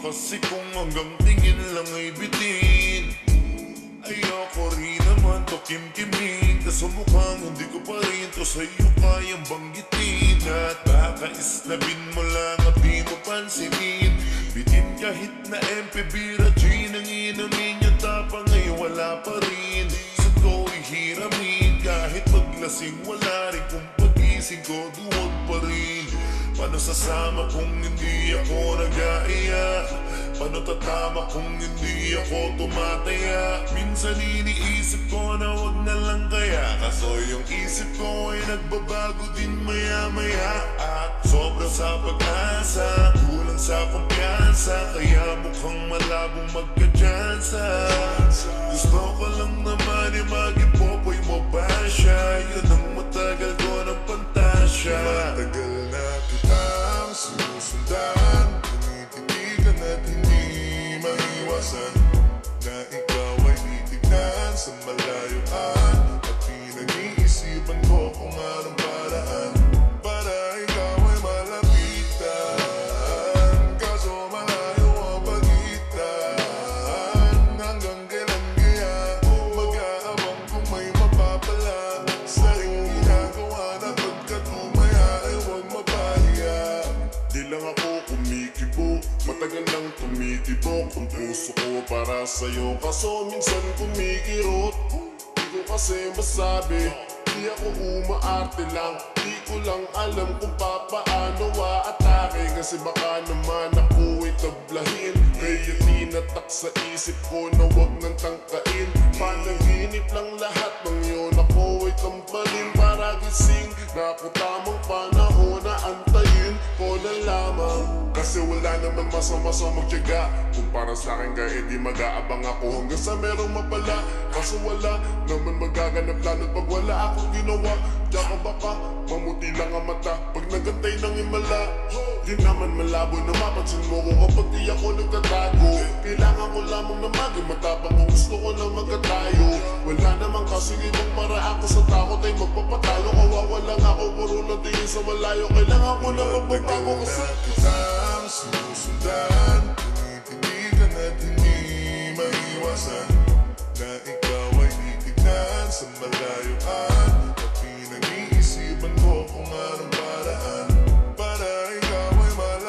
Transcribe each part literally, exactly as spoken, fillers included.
kasi kung hanggang tingin lang ay bitin, ayoko rin naman to kimkimin. Kaso mukhang hindi ko pa rin to sa'yo kayang banggitin. At baka islabin mo lang at di mo pansinin. Bitin kahit na M P Bira G nang inumin yung tapang ay wala pa rin. Sa ko ihiramin kahit maglasing wala rin. Kung pagising ko duwag pa rin. Paano sasama kung hindi ako nag-aaya? Paano tatama kung hindi ako tumataya? Minsan iniisip ko na wag na lang kaya. Kaso yung isip ko ay nagbabago din maya-maya. At sobra sa pag-asa, kulang sa kumpiyansa, kaya mukhang malabong magka-tsansa. Gusto ko lang naman yung mag-ipopoy mo ba siya? Yun ang matagal ko ng pantasya. Matagal na kitang sinusundan, tinititigan at hindi maiwasan na ikaw ay titignan sa malayuan. At pinag-iisipan ko kung anong paraan para ikaw ay malapitan. Kaso malayo ang pagitan. Hanggang kailan kaya mag-aabang kung may mapapala sa ring ginagawa na pagkatumaya ay huwag mapahiya. Di lang ako kumikibo, matagal nang tumitibok ang puso ko para sa'yo. Kaso minsan kumikirot, di ko kasi masabi. Di ako umaarte lang, di ko lang alam kung papaano aatake. Kasi baka naman ako ay tablahin, kaya tinatak sa isip ko na wag nang tangkain. Panaginip lang lahat ng yun, ako ay tampalin para gising. Naku tamang panahon na antayin ko na lamang. Kasi wala naman masama-sa magtiyaga. Kung para sa akin kaya di mag-aabang ako hanggang sa merong mapala. Kaso wala naman magaganap lalo't pag wala akong ginawa. Tsaka baka mamuti lang ang mata pag nagantay ng himala. Di naman malabo na mapansin mo ko kapag di ako nagtatago. Kailangan ko lamang na maging matapang kung gusto ko lang magkatayo. Wala naman kasi ibang paraan ko sa takot ay magpapatalo. Kawawa lang ako, puro lang tingin sa malayo. Kailangan ko na magbabago kasi kitang sinusundan, tinititigan at hindi maiwasan na ikaw ay titignan sa malayuan. At pinag-iisipan ko kung anong paraan para ikaw ay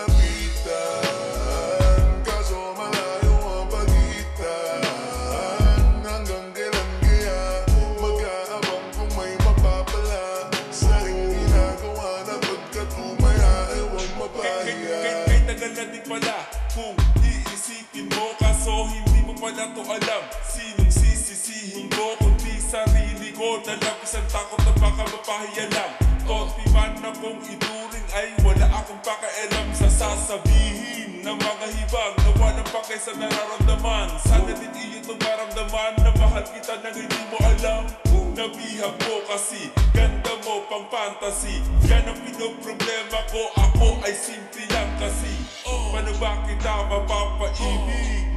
malapitan. Kaso malayo ang pagitan. Hanggang kailan kaya mag-aabang kung may mapapala sa ring ginagawa na pagkatumaya ay huwag mapahiya. Kay tagal na din pala kung iisipin mo, kaso hindi mo pala to alam. Sinong sisisihin ko kundi sarili ko? Dalang isang takot na baka mapahiya lang. Konti man akong ituring ay wala akong pakialam sa sasabihin ng mga hibang na walang pakay sa nararamdaman. Sana din iyo itong maramdaman na mahal kita nang hindi mo alam. Nabihag mo kasi ganda mo pang fantasy. Yan ang pinoproblema ko, ako ay simple lang kasi. Paano ba kita mapapaibig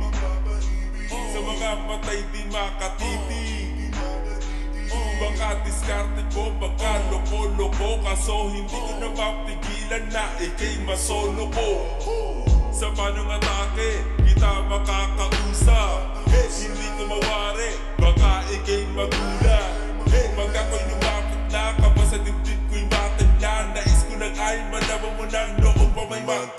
sa mga matay di makatitig? Baka diskarte ko, baka loko-loko, kaso hindi ko na mapigilan na ikay masolo ko. Sa panong atake, kita makakausap. Hindi ko mawari, baka ikay magulat. Pag ako'y lumapit na, kapag sa dibdib ko'y mataglan. Nais ko lang ay malaman mo ng noong pa may mat.